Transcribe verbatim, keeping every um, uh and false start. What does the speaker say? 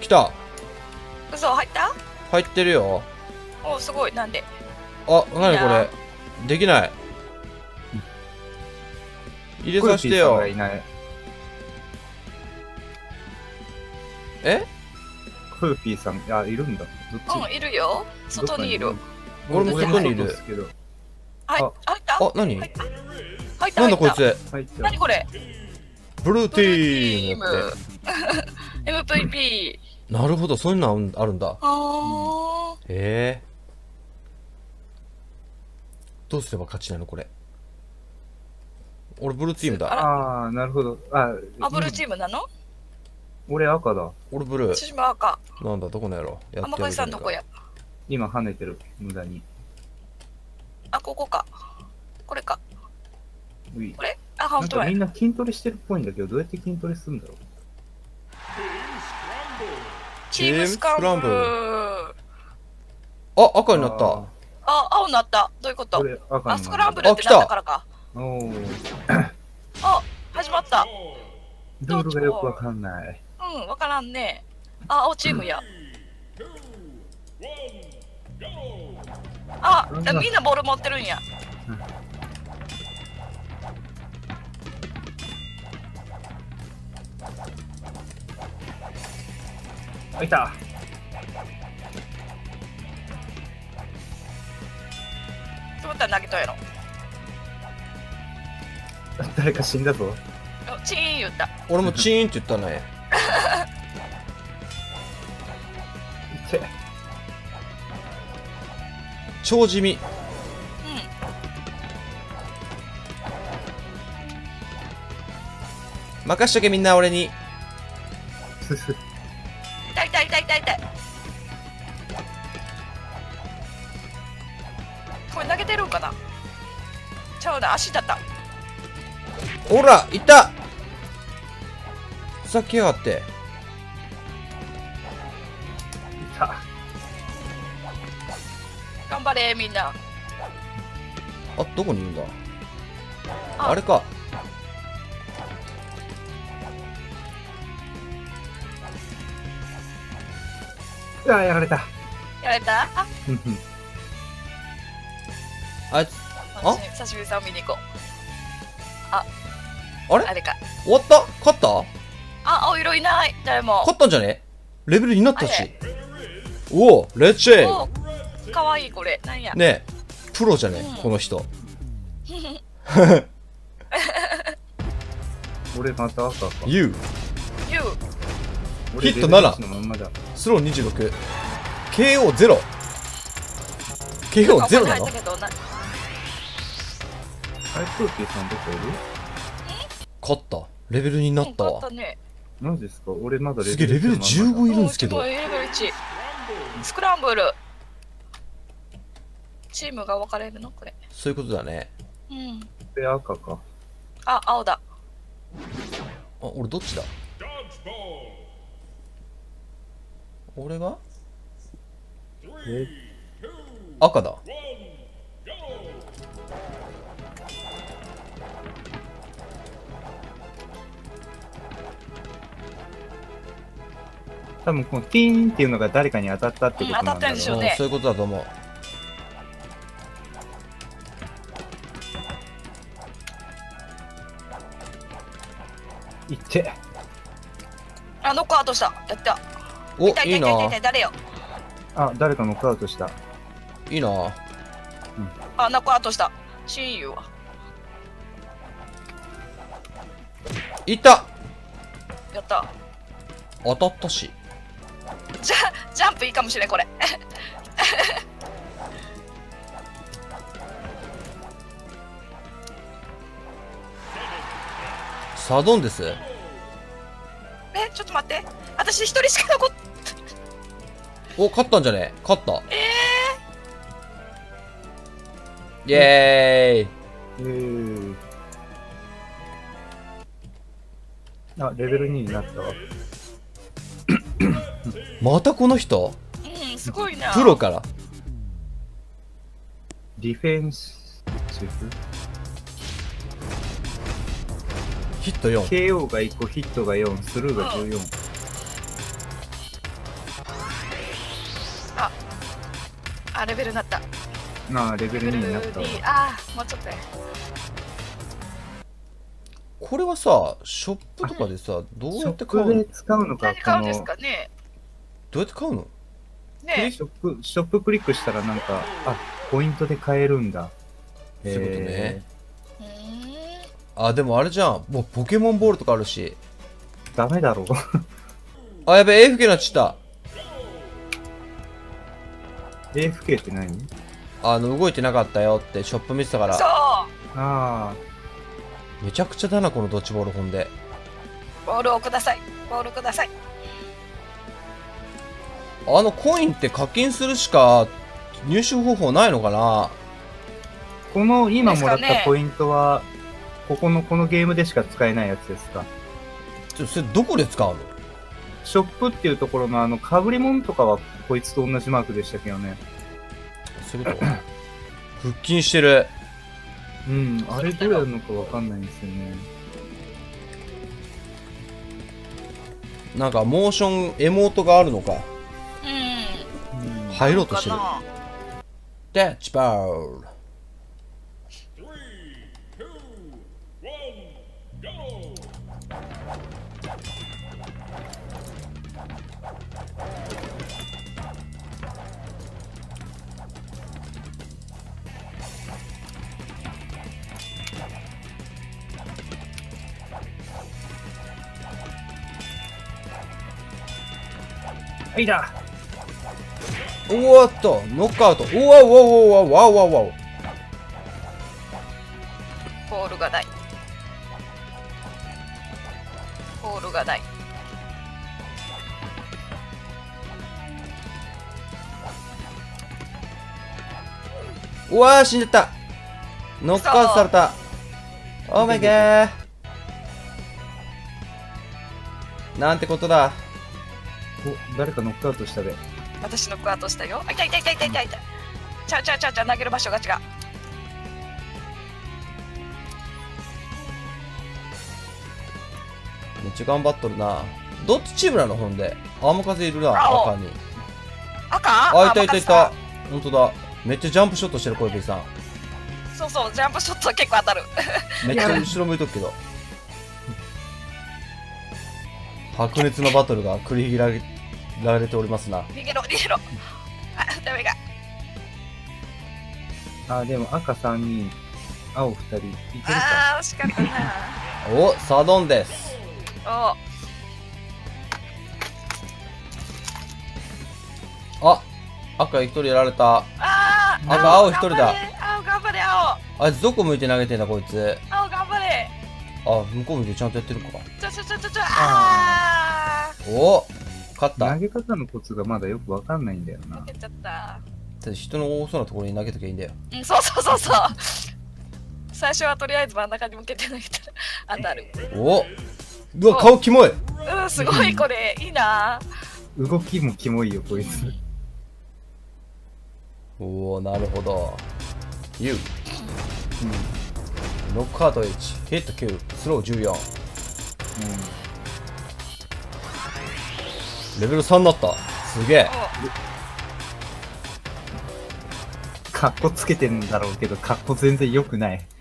来た。 嘘入った？ 入ってるよ。 おすごい。なんで？ あ、なにこれ。できない。入れさせてよ。え？ クーピーさん、あ、いるんだ。どっち？ うん、いるよ。外にいる。 俺も外にいる。 はい、入った？ あ、なに？ 入った。 なんだこいつ。 なにこれ？ ブルーティーム。 エムブイピー。なるほど、そういうのあるんだ。 あー。へえ。どうすれば勝ちなのこれ。俺ブルーチームだ。 ああ、なるほど。あ、 あ、ブルーチームなの？ 俺赤だ。 俺ブルー。 私も赤。 なんだ、どこのやろ。 やってる。さんどこや？ 今跳ねてる、無駄に。 あ、ここか。これか。 これ？あ、本当だ。 みんな筋トレしてるっぽいんだけど、どうやって筋トレするんだろう。 チームスクランブル。 あ、赤になった。 あ、青になった。どういうこと？あ、スクランブルってなったからか。 おお。 あ、始まった。 ルールがよくわかんない。 うん、わからんね。あ、青チームや。あ、みんなボール持ってるんや。 あ、いた。 どうやったら投げとやろ。 誰か死んだぞ。 チーン言った。 俺もチーンって言ったね。超地味。うん。任しとけみんな俺に。 痛い痛い痛い痛い痛い。これ投げてるんかな。ちゃうな、足だった。 ほら、いった。ふざけやがって。いた。 頑張れみんな。 あ、どこにいるんだ。あ, あれか。 うわ、やられた。 やられた？ あいつ、あ？ 久しぶりさん見に行こう。あ、 あれ？ あれか。 終わった？勝った？ あ、青色いない。誰も。 勝ったんじゃね？レベルになったし。おお、レッチェおー、かわいいこれ。なんや。 ねえ、プロじゃね、うん、この人。 俺また赤か。 ユー。 ユー。ヒットなな。スローにじゅうろく。ケーオーゼロ。ケーオーゼロなの？あれ、 トーピーさんどこいる？ 勝った。レベルになったわ。 勝ったね。 何ですか？俺まだレベルすげえ、レベルじゅうごいるんですけど。 レベルいち。スクランブル。チームが分かれるのこれ。 そういうことだね。 うん。 で、赤か。 あ、青だ。 あ、俺どっちだ？俺が？ え？ 赤だ。 多分このティーンっていうのが誰かに当たったってことなんだろう。 うん、当たったんでしょうね。 そういうことだと思う。 いって。 あ、ノックアウトした。やった。 お、いいな。 誰よ。 あ、誰かノックアウトした。 いいな。うん、 あ、ノックアウトした。親友は。 いった。 やった。 当たったし。 じゃ、ジャンプいいかもしれんこれ。 サドンです。 え、ちょっと待って。私一人しか残っ。 お、勝ったんじゃね？勝った。 えー、イエーイ。えー。あ、レベルにになったわ。 またこの人？ うん、すごいな。 プロから。 ディフェンスシフ。 ヒットよん。 ケーオー がいっこ、ヒットがよん、スルーがじゅうよん。 ああレベルになった。 ああ、レベルになったわ。 ああ、もうちょっとや。 これはさ、ショップとかでさ、どうやって買うの？ ショップで使うのか、 何買うんですかね。 どうやって買うの？ ねショップ、ショップクリックしたらなんか、あ、ポイントで買えるんだ。 そういうことね。 うーん。 あ、でもあれじゃん。もうポケモンボールとかあるし。 ダメだろう。 あ、やべえ、エーエフケー になっちゃった。 エーエフケー って何？ あの、動いてなかったよってショップ見てたから。 そう。 ああ。 めちゃくちゃだな、このドッジボールほんで。 ボールをください。ボールください。 あのコインって課金するしか入手方法ないのかな？ この今もらっですかねたポイントは、ここのこのゲームでしか使えないやつですか？ ちょ、それどこで使うの？ ショップっていうところのあの、かぶり物とかはこいつと同じマークでしたけどね。 そういうこと？腹筋してる。 うん、あれどうやるのかわかんないんですよね。 なんかモーションエモートがあるのか。 うん。 うん、 入ろうとしてる。 かキャッチバール。 はいだ。 おーっと、ノックアウト。おわおわおわおわおわおわ。 ボールがない。ボールがない。 うわー、死んじゃった。ノックアウトされた。オーマイガー。なんてことだ。 お、誰かノックアウトしたで。 私ノックアウトしたよ。あ、痛い痛い痛い痛い痛い痛い。ちゃうちゃうちゃうちゃう、投げる場所が違う。 めっちゃ頑張っとるな。どっちチームなのほんで。あ、雨風いるな、 青赤に。 赤？ あ、いたいたいたあ。 ほんとだ。めっちゃジャンプショットしてる、小指さん。 そうそう、ジャンプショット結構当たる。 めっちゃ後ろ向いとくけど。白熱のバトルが繰り広げられておりますな。 逃げろ逃げろ。あ、ダメが。 あ、でも赤さんにん、青ふたり、いけるか。 あー、惜しかったな。 お、サドンです。 お、 あ、赤一人やられた。 あー、 赤青一人だ。 青頑張れ、青。 あいつどこ向いて投げてんだこいつ。 青頑張れ。 あ、向こう向いてちゃんとやってるか。 ちょちょちょちょちょ、あお、勝った投。げ方のコツがまだよくわかんないんだよな。 ー。負けちゃった。 人の多そうなところに投げときゃいいんだよ。 うん、そうそうそうそう。最初はとりあえず真ん中に向けて投げたら当たる。 お、うわ、顔キモい。 うん、すごいこれ、いいな。 動きもキモいよ、こいつ。 おお、なるほど。U。 うん。 ノックアウトいち、ヒットきゅう、スローじゅうよん。レベルさんになった。すげえ。 かっこつけてんだろうけど、かっこ全然良くない。